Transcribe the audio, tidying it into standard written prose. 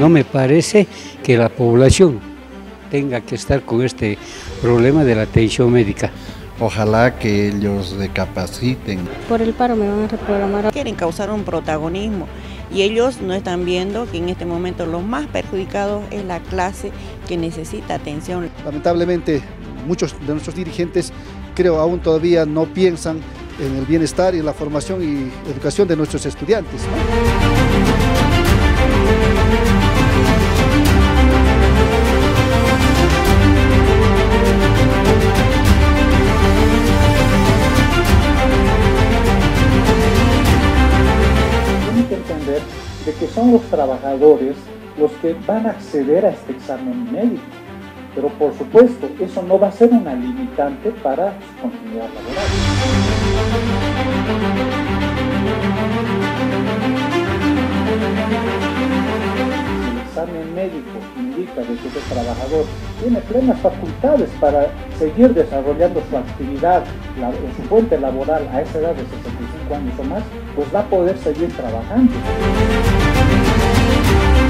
No me parece que la población tenga que estar con este problema de la atención médica. Ojalá que ellos recapaciten. Por el paro me van a reprogramar. Quieren causar un protagonismo y ellos no están viendo que en este momento los más perjudicados es la clase que necesita atención. Lamentablemente muchos de nuestros dirigentes creo aún todavía no piensan en el bienestar y en la formación y educación de nuestros estudiantes, ¿no? Entender de que son los trabajadores los que van a acceder a este examen médico, pero por supuesto eso no va a ser una limitante para su continuidad laboral. El examen médico indica de que ese trabajador tiene plenas facultades para seguir desarrollando su actividad, su fuente laboral a esa edad de 65 años o más, pues va a poder seguir trabajando.